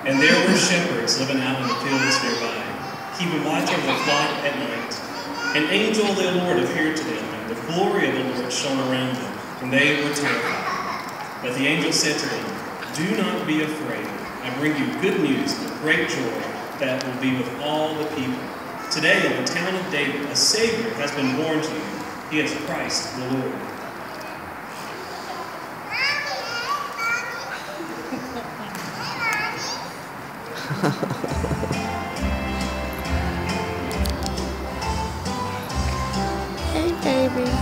And there were shepherds living out in the fields nearby, keeping watch over the flock at night. An angel of the Lord appeared to them, and the glory of the Lord shone around them, and they were terrified. But the angel said to them, "Do not be afraid. I bring you good news of great joy that will be with all the people. Today in the town of David, a Savior has been born to you. He is Christ the Lord." Hey, baby.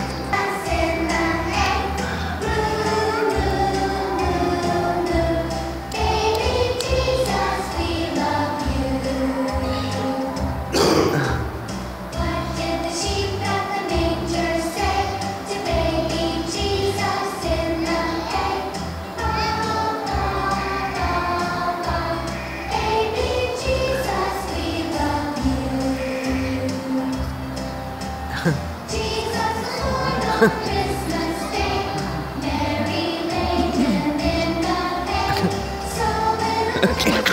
Christmas Day, Mary laid him in the hay, so little